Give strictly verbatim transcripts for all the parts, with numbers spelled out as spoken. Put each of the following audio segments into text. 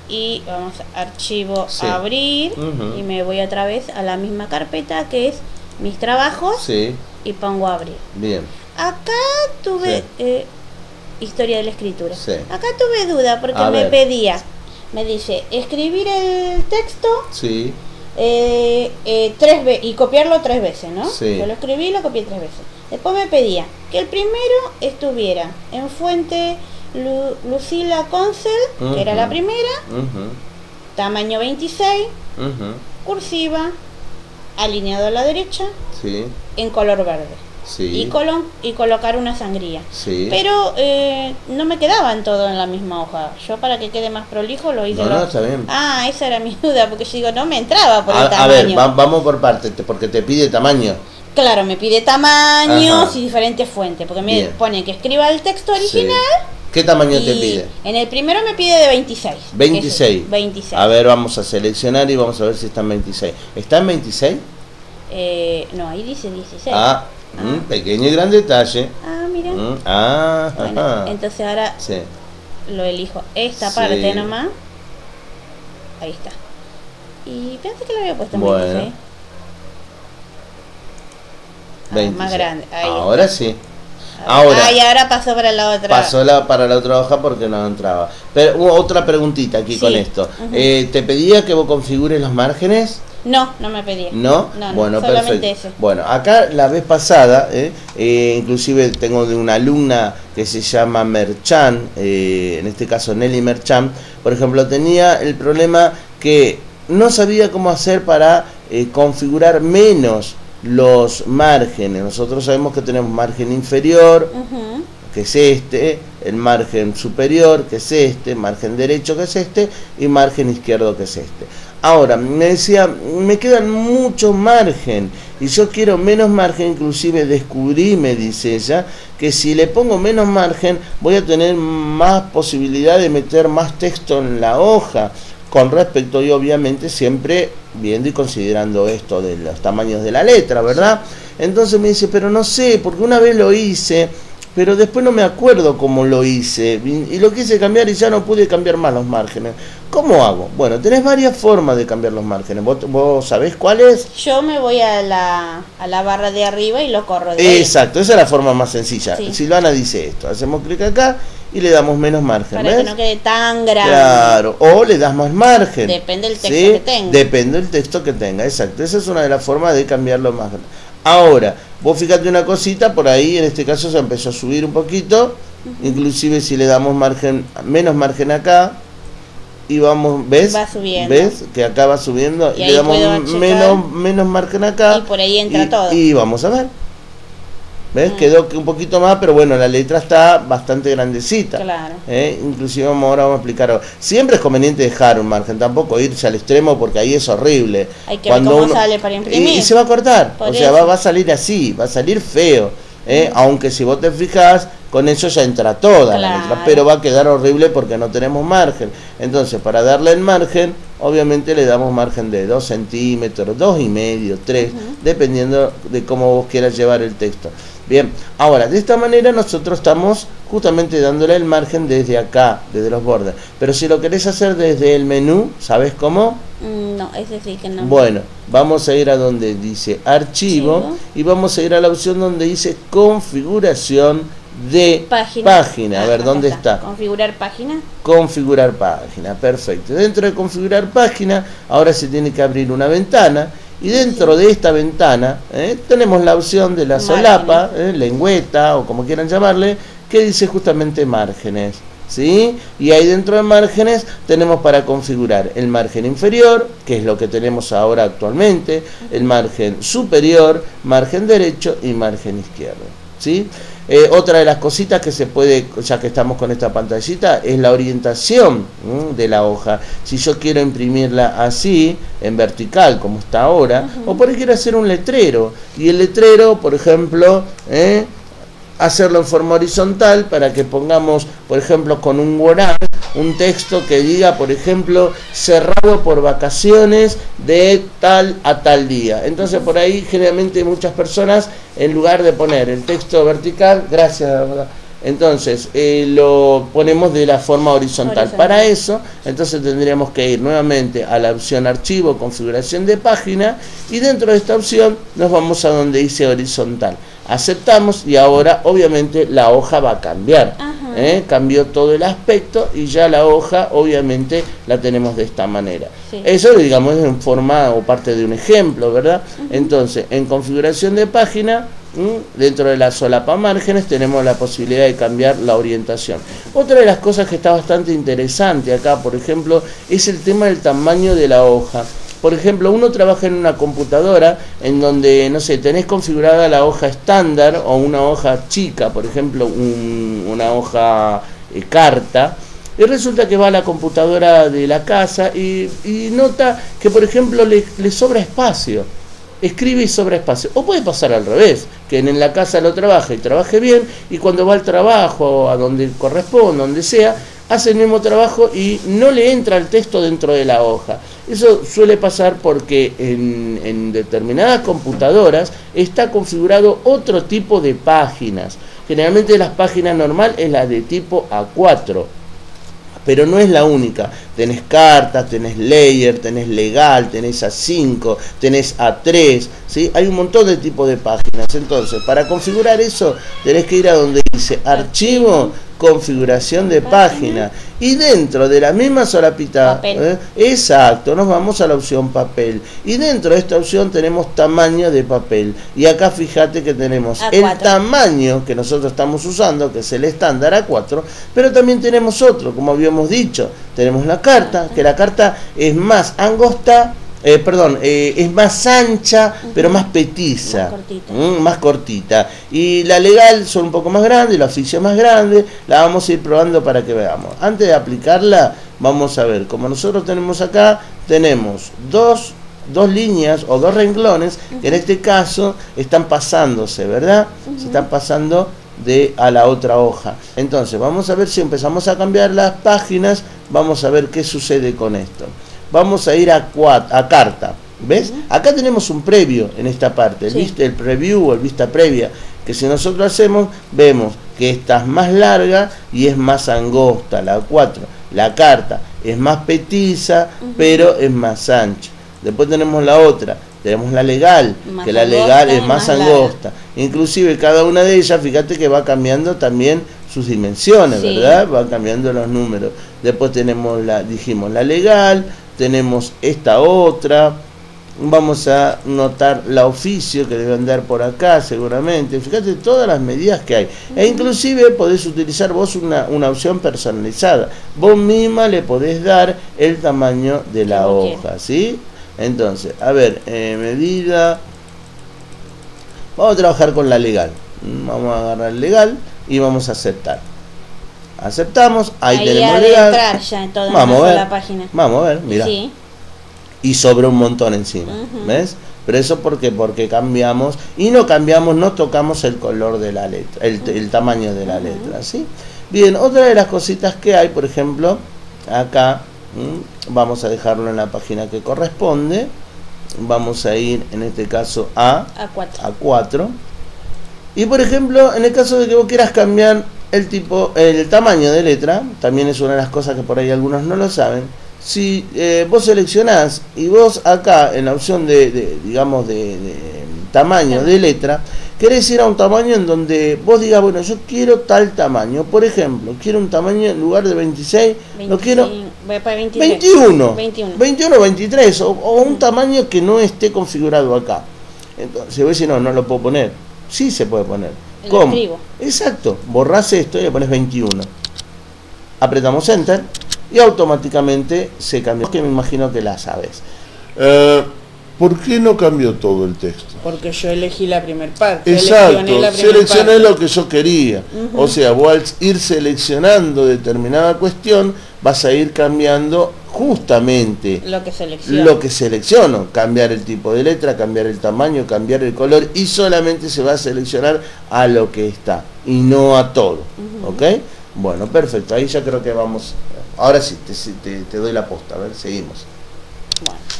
y vamos a archivo, sí. abrir, uh-huh. y me voy otra vez a la misma carpeta que es mis trabajos, sí. y pongo abrir. Bien. Acá tuve sí. eh, historia de la escritura. Sí. Acá tuve duda porque A me ver. pedía, me dice escribir el texto Sí. eh, eh, tres veces y copiarlo tres veces, ¿no? Sí. Yo lo escribí y lo copié tres veces. Después me pedía que el primero estuviera en fuente Lu Lucila Concel, uh-huh. que era la primera, uh-huh. tamaño veintiséis, uh-huh. cursiva, alineado a la derecha, sí. en color verde. Sí. Y, colon y colocar una sangría. Sí. Pero eh, no me quedaban todo en la misma hoja. Yo, para que quede más prolijo, lo hice. No, lo... no, está bien. Ah, esa era mi duda, porque yo digo, no me entraba por a, el tamaño. a ver, va, vamos por partes, porque te pide tamaño. Claro, me pide tamaños Ajá. y diferentes fuentes, porque me Bien. pone que escriba el texto original. Sí. ¿Qué tamaño y te pide? En el primero me pide de veintiséis. veintiséis. veintiséis. A ver, vamos a seleccionar y vamos a ver si está en veintiséis. ¿Está en veintiséis? Eh, no, ahí dice dieciséis. Ah, Ah. mm, pequeño y gran detalle. Ah, mira. Mm, ah, Bueno, ajá. entonces ahora Sí. lo elijo esta Sí. parte nomás. Ahí está. Y pensé que lo había puesto en Bueno. veintiséis. Ah, veintiséis. más grande. Ahí Ahora está. sí. Ahora. Ahora. Ah, y ahora pasó para la otra. Pasó la, para la otra hoja porque no entraba. Pero hubo otra preguntita aquí Sí. con esto. Uh-huh. eh, ¿Te pedía que vos configures los márgenes? No, no me pedía. ¿No? No, no, Bueno, solamente perfecto. ese. Bueno, acá la vez pasada, eh, eh, inclusive tengo de una alumna que se llama Merchan, eh, en este caso Nelly Merchan, por ejemplo, tenía el problema que no sabía cómo hacer para eh, configurar menos los márgenes. Nosotros sabemos que tenemos margen inferior, Uh-huh. que es este, el margen superior, que es este, margen derecho, que es este, y margen izquierdo, que es este. Ahora, me decía, me quedan mucho margen, y yo quiero menos margen, inclusive descubrí, me dice ella, que si le pongo menos margen, voy a tener más posibilidad de meter más texto en la hoja, con respecto, y obviamente siempre viendo y considerando esto de los tamaños de la letra, ¿verdad? Entonces me dice, pero no sé, porque una vez lo hice, pero después no me acuerdo cómo lo hice, y lo quise cambiar y ya no pude cambiar más los márgenes. ¿Cómo hago? Bueno, tenés varias formas de cambiar los márgenes. ¿Vos, vos sabés cuál es? Yo me voy a la, a la barra de arriba y lo corro de ahí. Exacto, esa es la forma más sencilla. Sí. Silvana dice esto, hacemos clic acá y le damos menos margen. Para ¿ves? que no quede tan grande. Claro, o le das más margen. Depende del texto ¿sí? que tenga. Depende del texto que tenga, exacto. Esa es una de las formas de cambiarlo más grande. Ahora, vos fíjate una cosita, por ahí en este caso se empezó a subir un poquito, uh-huh. inclusive si le damos margen, menos margen acá, y vamos, ¿ves? Va subiendo. ¿Ves? Que acá va subiendo, y, Y le damos menos, menos margen acá. Y por ahí entra y, todo. Y vamos a ver. ¿Ves? Mm. Quedó un poquito más, pero bueno, la letra está bastante grandecita. Claro. ¿eh? Inclusive vamos, ahora vamos a explicar. Siempre es conveniente dejar un margen, tampoco irse al extremo porque ahí es horrible. Hay que Cuando ver cómo uno, sale para imprimir. Y, y se va a cortar, Por o sea, va, va a salir así, va a salir feo. ¿eh? Mm. Aunque si vos te fijas, con eso ya entra toda claro. la letra, pero va a quedar horrible porque no tenemos margen. Entonces, para darle el margen, obviamente le damos margen de dos centímetros, dos y medio, tres, uh-huh. dependiendo de cómo vos quieras llevar el texto. Bien, ahora, de esta manera nosotros estamos justamente dándole el margen desde acá, desde los bordes. Pero si lo querés hacer desde el menú, ¿sabes cómo? Mm, no, ese sí que no. Bueno, vamos a ir a donde dice archivo, archivo y vamos a ir a la opción donde dice configuración de página. página. A ver, ah, ¿dónde está? está? Configurar página. Configurar página, perfecto. Dentro de configurar página, ahora se tiene que abrir una ventana. Y dentro de esta ventana eh, tenemos la opción de la solapa, eh, lengüeta o como quieran llamarle, que dice justamente márgenes. ¿sí? Y ahí dentro de márgenes tenemos para configurar el margen inferior, que es lo que tenemos ahora actualmente, el margen superior, margen derecho y margen izquierdo. ¿sí? Eh, otra de las cositas que se puede, ya que estamos con esta pantallita, es la orientación ¿m? de la hoja. Si yo quiero imprimirla así, en vertical, como está ahora, uh-huh. o por ahí quiero hacer un letrero, y el letrero, por ejemplo, ¿eh? hacerlo en forma horizontal para que pongamos, por ejemplo, con un Word, un texto que diga, por ejemplo, cerrado por vacaciones de tal a tal día. Entonces, por ahí, generalmente muchas personas, en lugar de poner el texto vertical, gracias, Entonces eh, lo ponemos de la forma horizontal. Horizontal. Para eso, entonces tendríamos que ir nuevamente a la opción archivo, configuración de página, y dentro de esta opción nos vamos a donde dice horizontal. Aceptamos y ahora obviamente la hoja va a cambiar. ¿eh? Cambió todo el aspecto y ya la hoja obviamente la tenemos de esta manera. Sí. Eso digamos es en forma o parte de un ejemplo, ¿verdad? Uh-huh. Entonces en configuración de página, dentro de la solapa márgenes tenemos la posibilidad de cambiar la orientación. Otra de las cosas que está bastante interesante acá, por ejemplo, es el tema del tamaño de la hoja. Por ejemplo, uno trabaja en una computadora en donde, no sé, tenés configurada la hoja estándar o una hoja chica, por ejemplo, un, una hoja eh, carta, y resulta que va a la computadora de la casa y, y nota que, por ejemplo, le, le sobra espacio. Escribe y sobra espacio. O puede pasar al revés, que en la casa lo trabaje y trabaje bien, y cuando va al trabajo, a donde corresponda, donde sea, hace el mismo trabajo y no le entra el texto dentro de la hoja. Eso suele pasar porque en, en determinadas computadoras está configurado otro tipo de páginas. Generalmente las páginas normal es la de tipo A cuatro. Pero no es la única. Tenés cartas, tenés layer, tenés legal, tenés A cinco, tenés A tres, ¿sí? Hay un montón de tipos de páginas. Entonces, para configurar eso, tenés que ir a donde dice archivo, configuración de página. Y dentro de la misma solapita, ¿eh? Exacto, nos vamos a la opción papel. Y dentro de esta opción tenemos tamaño de papel. Y acá fíjate que tenemos A el cuatro. tamaño que nosotros estamos usando, que es el estándar A cuatro, pero también tenemos otro, como habíamos dicho. Tenemos la carta, que la carta es más angosta, eh, perdón, eh, es más ancha, uh-huh. pero más petiza, más cortita. Mm, más cortita. Y la legal son un poco más grande, la oficio más grande, la vamos a ir probando para que veamos. Antes de aplicarla, vamos a ver, como nosotros tenemos acá, tenemos dos, dos líneas o dos renglones, uh-huh. que en este caso están pasándose, ¿verdad? Uh-huh. Se están pasando de a la otra hoja. Entonces vamos a ver si empezamos a cambiar las páginas, vamos a ver qué sucede con esto. Vamos a ir a, cuat, a carta, ¿ves? Uh-huh. Acá tenemos un previo en esta parte, el, sí. vista, el preview o el vista previa, que si nosotros hacemos, vemos que esta es más larga y es más angosta, la cuatro. La carta es más petiza, uh-huh. pero es más ancha. Después tenemos la otra, tenemos la legal, más que la legal es más, más angosta. Larga. Inclusive cada una de ellas, fíjate que va cambiando también sus dimensiones, sí. ¿verdad? Va cambiando los números. Después tenemos la, dijimos, la legal, tenemos esta otra, vamos a notar la oficio que debe andar por acá seguramente. Fíjate todas las medidas que hay. Uh-huh. E inclusive podés utilizar vos una, una opción personalizada. Vos misma le podés dar el tamaño de la hoja, ¿sí? Entonces, a ver, eh, medida, vamos a trabajar con la legal, vamos a agarrar legal y vamos a aceptar. Aceptamos, ahí, ahí tenemos legal. Ya en toda vamos a ver, la página. Vamos a ver, mira. Sí. Y sobra un montón encima, uh-huh. ¿ves? Pero eso porque porque cambiamos y no cambiamos, no tocamos el color de la letra, el, el tamaño de la uh-huh. letra, ¿sí? Bien, otra de las cositas que hay, por ejemplo, acá. ¿Mm? Vamos a dejarlo en la página que corresponde. Vamos a ir en este caso a A cuatro. Y por ejemplo, en el caso de que vos quieras cambiar el tipo, el tamaño de letra, también es una de las cosas que por ahí algunos no lo saben. Si eh, vos seleccionás y vos acá en la opción de, de digamos de, de tamaño de letra, querés ir a un tamaño en donde vos digas, bueno, yo quiero tal tamaño. Por ejemplo, quiero un tamaño en lugar de veintiséis, lo quiero veintiuno, veintiuno, veintiuno, veintitrés, o, o un tamaño que no esté configurado acá. Entonces, si vos decís, no, no lo puedo poner. Sí se puede poner. El ¿Cómo? Escribo. Exacto, borrás esto y le pones veintiuno. Apretamos Enter y automáticamente se cambió, que me imagino que la sabes. Uh, ¿Por qué no cambió todo el texto? Porque yo elegí la primera parte. Exacto, seleccioné, la seleccioné parte. lo que yo quería. Uh-huh. O sea, vos al ir seleccionando determinada cuestión, vas a ir cambiando justamente lo que selecciono. Lo que selecciono. Cambiar el tipo de letra, cambiar el tamaño, cambiar el color, y solamente se va a seleccionar a lo que está, y no a todo. Uh-huh. ¿Ok? Bueno, perfecto. Ahí ya creo que vamos. Ahora sí, te, te, te doy la posta. A ver, seguimos. Bueno.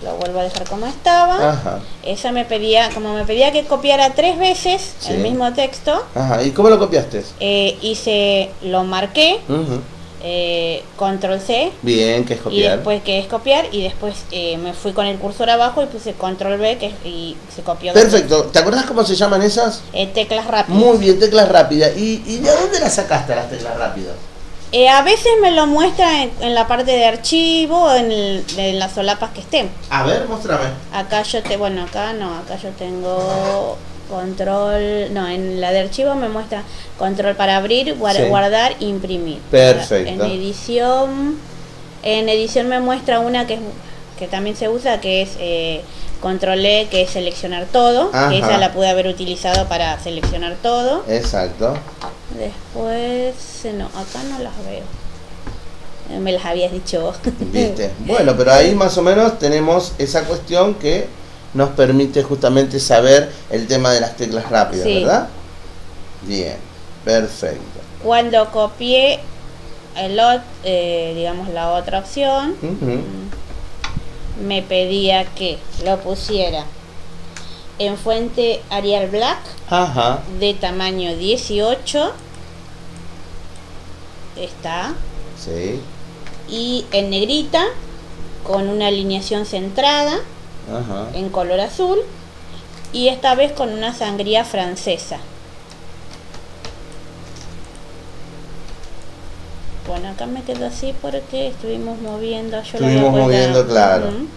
lo vuelvo a dejar como estaba. Ajá. Esa me pedía, como me pedía que copiara tres veces Sí. el mismo texto, Ajá. ¿Y cómo lo copiaste? eh, hice, lo marqué, Ujú. eh, control C, Bien, que es y copiar. después que es copiar, y después eh, me fui con el cursor abajo y puse control V, que es, y se copió. Perfecto. ¿Te acordás cómo se llaman esas? Eh, teclas rápidas. Muy bien, teclas rápidas. ¿Y, y de dónde las sacaste las teclas rápidas? Eh, a veces me lo muestra en, en la parte de archivo, en, el- en las solapas que estén. A ver, mostrame. Acá yo te, bueno, acá no, acá yo tengo control, no, en la de archivo me muestra control para abrir, guar- Sí. guardar, imprimir. Perfecto. En edición, en edición me muestra una que es, que también se usa, que es eh, control E, que es seleccionar todo, Ajá. que esa la pude haber utilizado para seleccionar todo. Exacto. Después, eh, no, acá no las veo. Eh, Me las habías dicho vos. Viste. Bueno, pero ahí más o menos tenemos esa cuestión que nos permite justamente saber el tema de las teclas rápidas, Sí. ¿verdad? Bien, perfecto. Cuando copié el ot- eh, digamos la otra opción, Ujú. me pedía que lo pusiera en fuente Arial Black Ajá. de tamaño dieciocho, está, Sí. y en negrita con una alineación centrada Ajá. en color azul, y esta vez con una sangría francesa. Bueno, acá me quedo así porque estuvimos moviendo, yo lo había Estuvimos puesto- moviendo, claro. Ujú.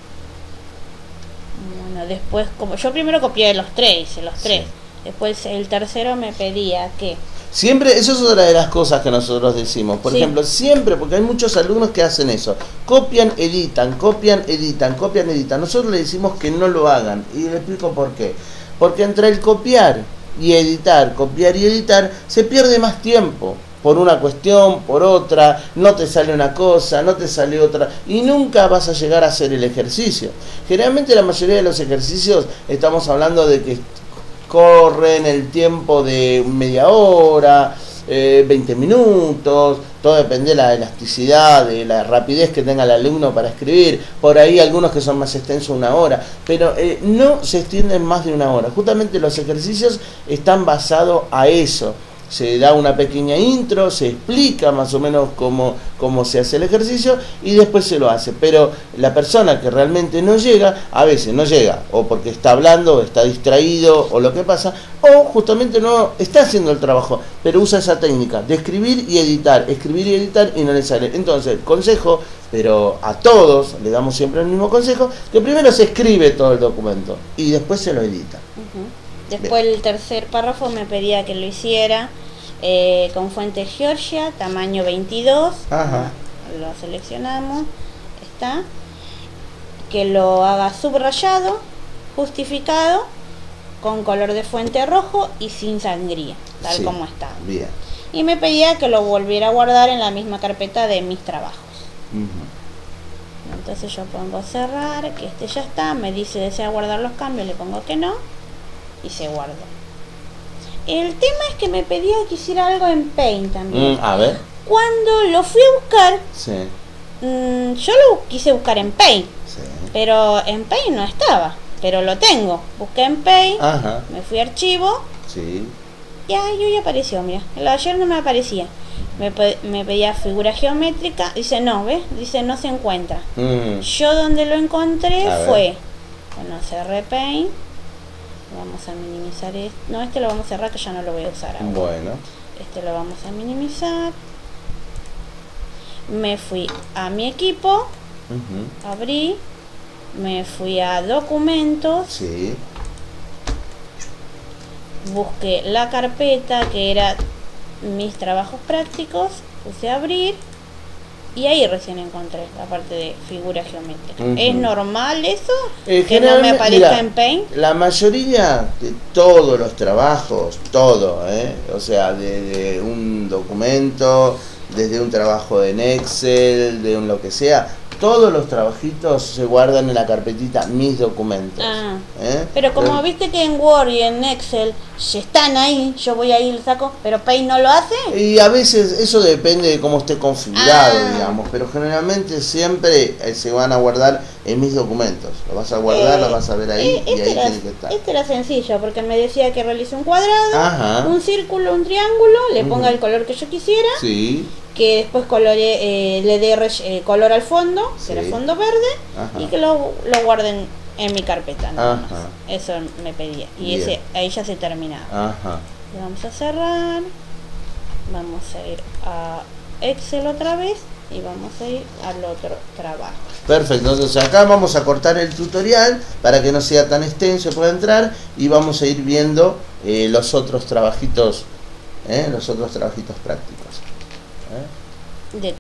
Bueno, después, como yo primero copié los tres, hice los tres. Después el tercero me pedía que Siempre, eso es otra de las cosas que nosotros decimos. Por Sí. ejemplo, siempre, porque hay muchos alumnos que hacen eso. Copian, editan, copian, editan, copian, editan. Nosotros le decimos que no lo hagan. Y le explico por qué. Porque entre el copiar y editar, copiar y editar, se pierde más tiempo. Por una cuestión, por otra, no te sale una cosa, no te sale otra, y nunca vas a llegar a hacer el ejercicio. Generalmente la mayoría de los ejercicios estamos hablando de que corren el tiempo de media hora, eh, veinte minutos, todo depende de la elasticidad, de la rapidez que tenga el alumno para escribir. Por ahí algunos que son más extensos, una hora, pero eh, no se extienden más de una hora. Justamente los ejercicios están basados a eso. Se da una pequeña intro, se explica más o menos cómo, cómo se hace el ejercicio y después se lo hace. Pero la persona que realmente no llega, a veces no llega, o porque está hablando, o está distraído, o lo que pasa, o justamente no está haciendo el trabajo, pero usa esa técnica de escribir y editar, escribir y editar y no le sale. Entonces, el consejo, pero a todos le damos siempre el mismo consejo, que primero se escribe todo el documento y después se lo edita. Ujú. Después el tercer párrafo me pedía que lo hiciera eh, con fuente Georgia, tamaño veintidós. Ajá. Lo seleccionamos, está. Que lo haga subrayado, justificado, con color de fuente rojo y sin sangría, tal Sí, como está. Bien. Y me pedía que lo volviera a guardar en la misma carpeta de mis trabajos. Ujú. Entonces yo pongo cerrar, que este ya está, me dice desea guardar los cambios, le pongo que no y se guardó. El tema es que me pedía que hiciera algo en Paint también. Mm, a ver. Cuando lo fui a buscar, Sí, mmm, yo lo quise buscar en Paint, sí. pero en Paint no estaba, pero lo tengo. Busqué en Paint, Ajá. me fui a archivo Sí. y ahí ya apareció, mira. El de ayer no me aparecía. Me, pe- me pedía figura geométrica, dice no, ¿ves? Dice no se encuentra. Mm, Yo donde lo encontré A ver. fue, bueno, cerré Paint, vamos a minimizar esto, no, este lo vamos a cerrar que ya no lo voy a usar ahora. bueno. Este lo vamos a minimizar. Me fui a mi equipo, Ujú. abrí, me fui a documentos, Sí. busqué la carpeta que era mis trabajos prácticos, puse a abrir y ahí recién encontré la parte de figura geométrica. Ujú. ¿Es normal eso? Eh, que no me generalmente, aparezca mira, en Paint. La mayoría de todos los trabajos, todo, ¿eh? O sea, de, de un documento, desde un trabajo en Excel, de un lo que sea, todos los trabajitos se guardan en la carpetita Mis documentos. Ah, ¿eh? pero como Entonces, viste que en Word y en Excel ya están ahí, yo voy ahí y lo saco, pero Paint no lo hace. y a veces eso depende de cómo esté configurado, Ah. digamos, pero generalmente siempre eh, se van a guardar en Mis documentos. Lo vas a guardar, Eh, lo vas a ver ahí eh, y este, ahí era, tiene que estar. este era sencillo, porque me decía que realice un cuadrado, Ajá. un círculo, un triángulo, le ponga Ujú. el color que yo quisiera, Sí, que después colore, eh, le dé rell- eh, color al fondo, que era Sí. fondo verde, Ajá. y que lo, lo guarden en mi carpeta, nada más. Ajá. Eso me pedía. Y Bien. ese ahí ya se terminaba. ajá. Le vamos a cerrar, vamos a ir a Excel otra vez y vamos a ir al otro trabajo. Perfecto, entonces acá vamos a cortar el tutorial para que no sea tan extenso, pueda entrar y vamos a ir viendo eh, los otros trabajitos, ¿eh? los otros trabajitos prácticos. ¿eh? De